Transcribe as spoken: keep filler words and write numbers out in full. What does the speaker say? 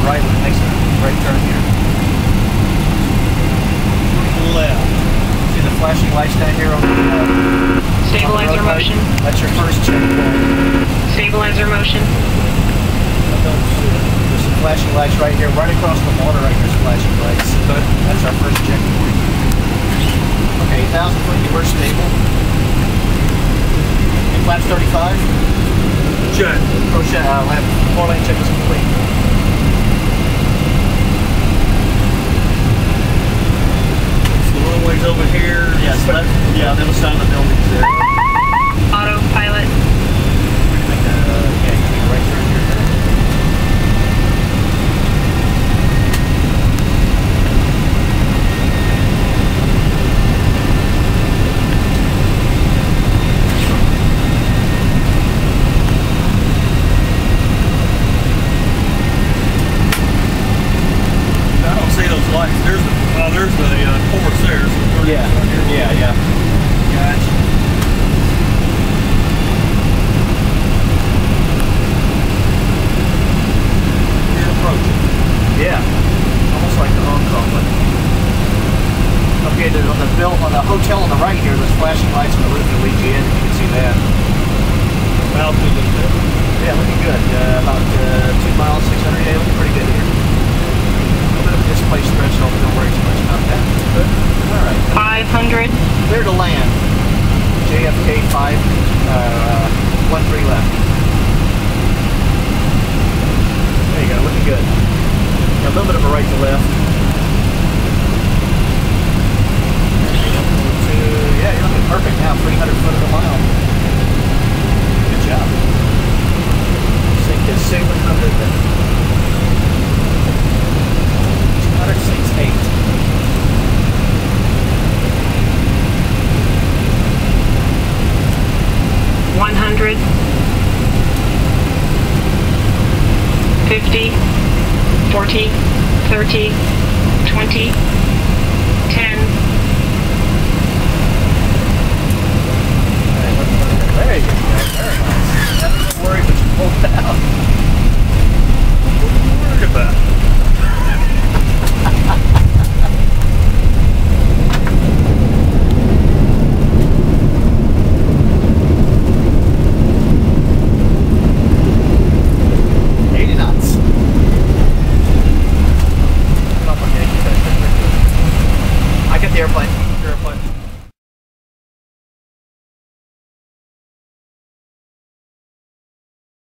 right when it makes a right turn here. Left. See the flashing lights down here on the uh, stabilizer motion. That's your first checkpoint. Stabilizer motion. There's some flashing lights right here, right across the water. Right here's flashing lights. That's our first checkpoint. Okay, one thousand foot, you were stable. And flaps thirty-five. Check. Oh shit, uh, lap, four lane check is complete. So the runway's over here. Yes, left, yeah, on the other side of the building. Autopilot. Make a, yeah, you make a right turn here. Lights. There's the uh, there's the uh, course there. So yeah, yeah, yeah. Gotcha. You're approaching. Yeah, almost like the Hong Kong one. Okay, there's on the bill on the hotel on the right here. There's flashing lights on the roof that lead you in. You can see that. Altitude is good. Yeah, looking good. Uh, about uh, two miles, six hundred. Yeah, looking pretty good here. Display stretch, so don't worry too much about that. Good. All right. five hundred. Clear to land. J F K five, uh, one three left. There you go. Looking good. A little bit of a right to left. Yeah, you're looking perfect now. three hundred foot of a mile. Good job. Sync is seven hundred. six eight. one hundred. fifty. forty. thirty. twenty. ten. There you go. Very nice. Nothing to worry, but you pulled it out. What are you worried about? eighty knots. I get the airplane. Airplane.